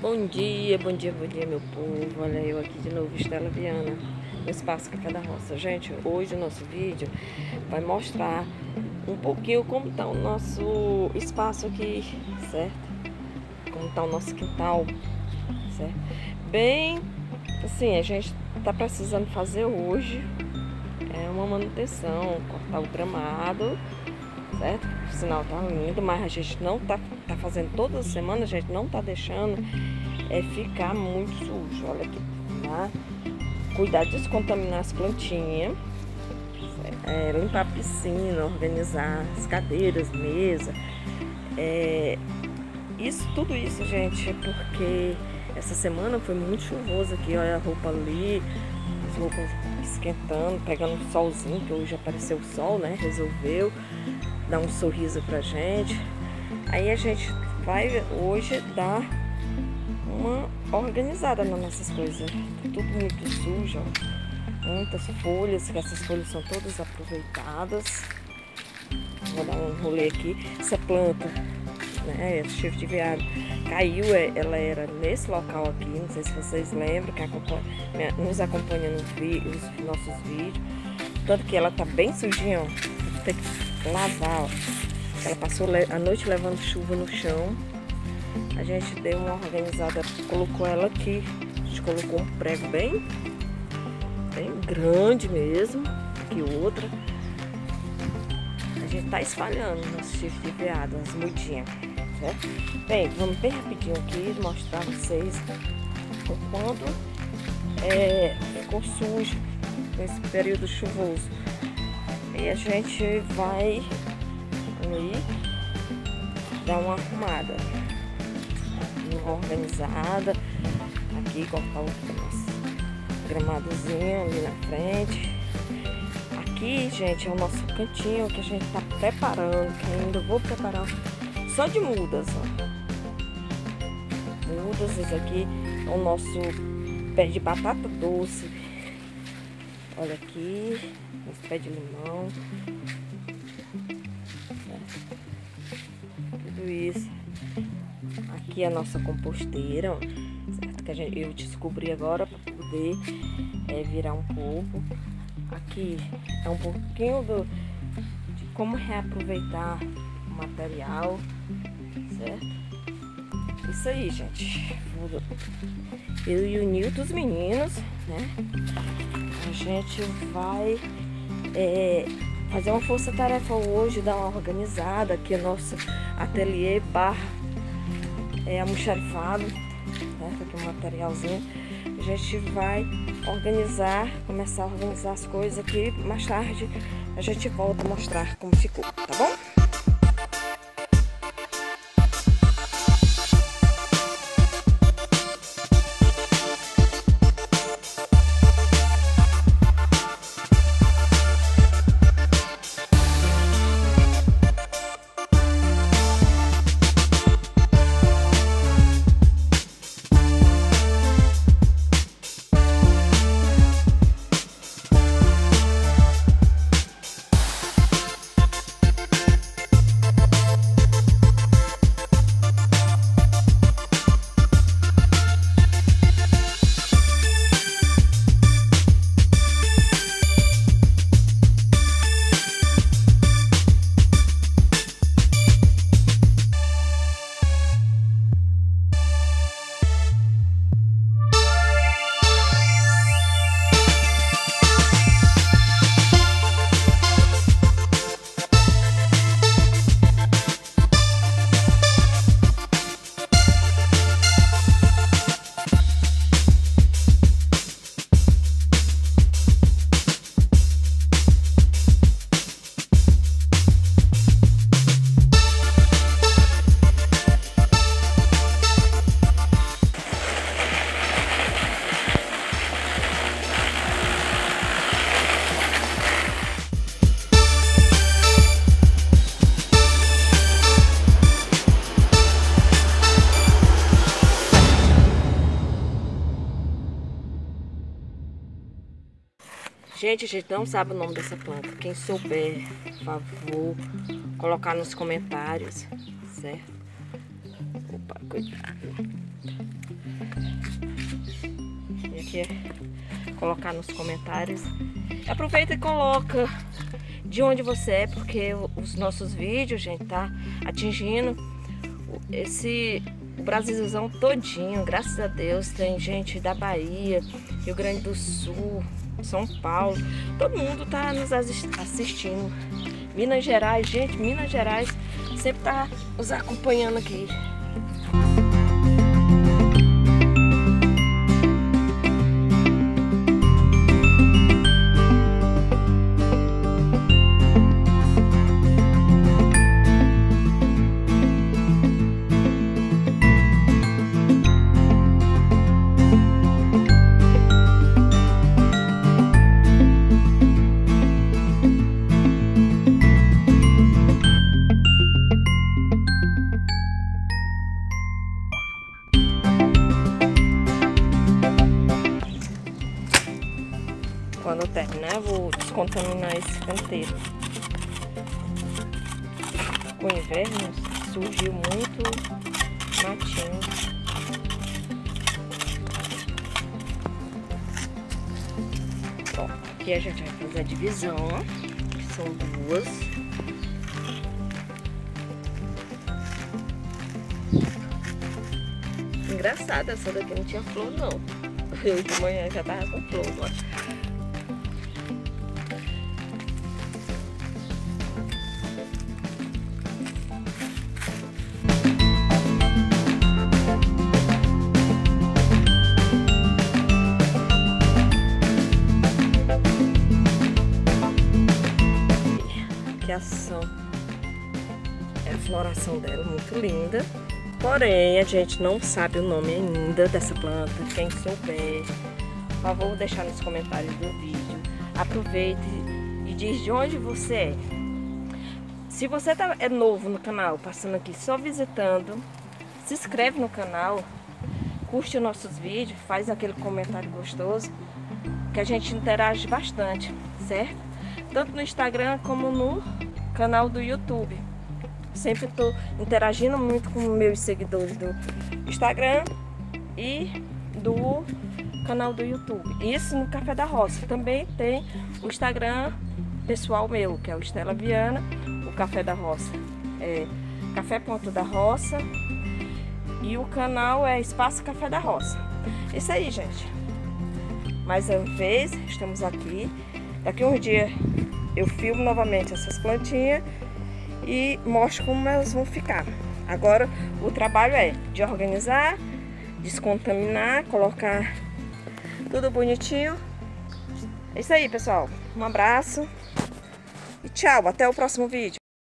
Bom dia, bom dia, bom dia, meu povo. Olha eu aqui de novo, Estela Viana, no Espaço Café da Roça. Gente, hoje o nosso vídeo vai mostrar um pouquinho como tá o nosso espaço aqui, certo? Como tá o nosso quintal, certo? Bem, assim, a gente tá precisando fazer hoje uma manutenção, cortar o gramado, certo? O sinal tá lindo, mas a gente não tá fazendo toda semana, a gente não tá deixando ficar muito sujo. Olha aqui, tá? Cuidar de descontaminar as plantinhas, limpar a piscina, organizar as cadeiras, mesa, tudo isso, gente, porque essa semana foi muito chuvoso aqui. Olha a roupa ali, as roupas esquentando, pegando um solzinho, que hoje apareceu o sol, né? Resolveu dar um sorriso pra gente. Aí a gente vai hoje dar uma organizada nas nossas coisas. Tá tudo muito sujo, ó. Muitas folhas, que essas folhas são todas aproveitadas. Vou dar um rolê aqui. Essa planta, né, chifre de veado, caiu, ela era nesse local aqui, não sei se vocês lembram, que nos acompanha nos nossos vídeos. Tanto que ela tá bem sujinha, ó. Vou ter que lavar, ó. Ela passou a noite levando chuva no chão. A gente deu uma organizada, colocou ela aqui. A gente colocou um prego bem grande mesmo, aqui outra. A gente tá espalhando nosso chifre de veado, as mudinhas, certo? Bem, vamos bem rapidinho aqui mostrar pra vocês o quanto ficou sujo nesse período chuvoso. E a gente vai aí dar uma arrumada, uma organizada aqui, cortar o gramadozinho ali na frente. Aqui, gente, é o nosso cantinho que a gente tá preparando, que ainda vou preparar só de mudas, ó. Mudas, esse aqui é o nosso pé de batata doce. Olha aqui, esse pé de limão. Tudo isso. Aqui é a nossa composteira, ó, certo? Que eu descobri agora para poder virar um pouco. Aqui é um pouquinho de como reaproveitar o material, certo? Isso aí, gente. Eu e o Nil dos meninos, né? A gente vai fazer uma força-tarefa hoje, dar uma organizada. Aqui é nosso ateliê barra almoxarifado, certo? Aqui um materialzinho. A gente vai começar a organizar as coisas aqui. Mais tarde a gente volta a mostrar como ficou, tá bom? Gente, a gente não sabe o nome dessa planta. Quem souber, por favor, colocar nos comentários, certo? Opa, cuidado. aqui colocar nos comentários. Aproveita e coloca de onde você é, porque os nossos vídeos, gente, tá atingindo o Brasilzão todinho, graças a Deus. Tem gente da Bahia, Rio Grande do Sul, São Paulo, todo mundo tá nos assistindo. Minas Gerais, gente, Minas Gerais sempre tá nos acompanhando aqui. Quando eu terminar, eu vou descontaminar esse canteiro. Com o inverno surgiu muito matinho. Ó, aqui a gente vai fazer a divisão, ó, que são duas. Engraçado, essa daqui não tinha flor não. Eu de manhã já tava com flor, ó. A floração dela muito linda, porém a gente não sabe o nome ainda dessa planta. Quem souber, por favor, deixar nos comentários do vídeo. Aproveite e diz de onde você é. Se você é novo no canal, passando aqui só visitando, se inscreve no canal, curte os nossos vídeos, faz aquele comentário gostoso, que a gente interage bastante, certo? Tanto no Instagram como no canal do YouTube. Sempre estou interagindo muito com meus seguidores do Instagram e do canal do YouTube. Isso no Café da Roça. Também tem o Instagram pessoal meu, que é o Estela Viana. O Café da Roça é Café.da-Roça. E o canal é Espaço Café da Roça. Isso aí, gente. Mais uma vez, estamos aqui. Daqui a uns dias eu filmo novamente essas plantinhas e mostro como elas vão ficar. Agora o trabalho é de organizar, descontaminar, colocar tudo bonitinho. É isso aí, pessoal. Um abraço e tchau, até o próximo vídeo.